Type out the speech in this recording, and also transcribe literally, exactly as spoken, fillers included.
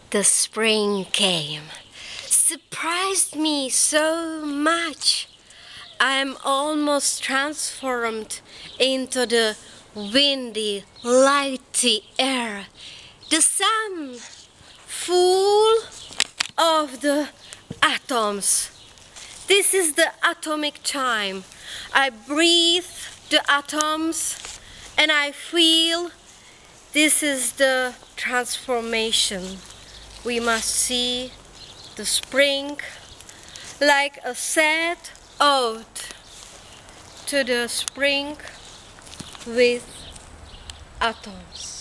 The spring came, surprised me so much. I am almost transformed into the windy, lighty air. The sun, full of the atoms. This is the atomic chime. I breathe the atoms and I feel this is the transformation. We must see the spring like a sad ode to the spring with atoms.